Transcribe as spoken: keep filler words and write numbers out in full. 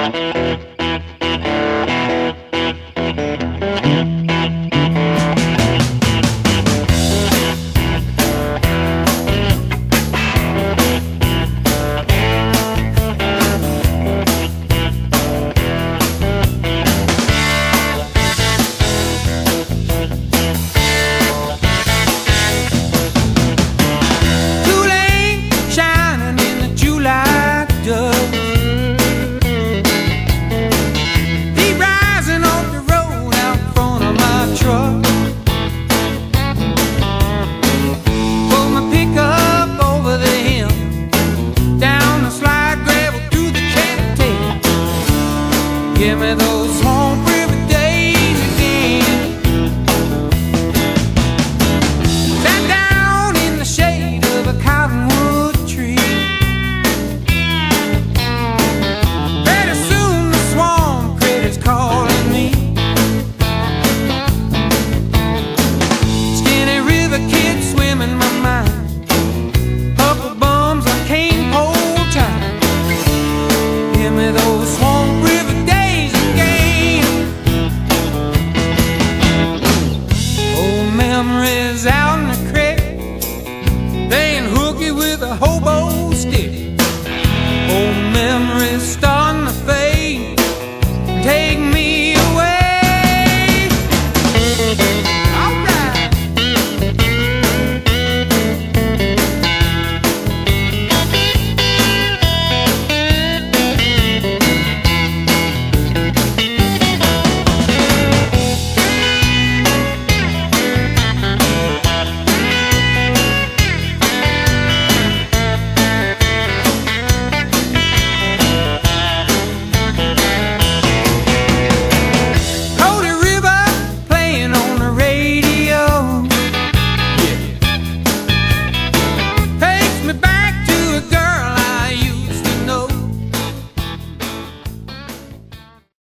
Give me those home river days again. Sat down in the shade of a cottonwood tree. Pretty soon the swamp critters calling me. Skinny river kid swimming my mind. Couple bums on cane pole time. Give me those home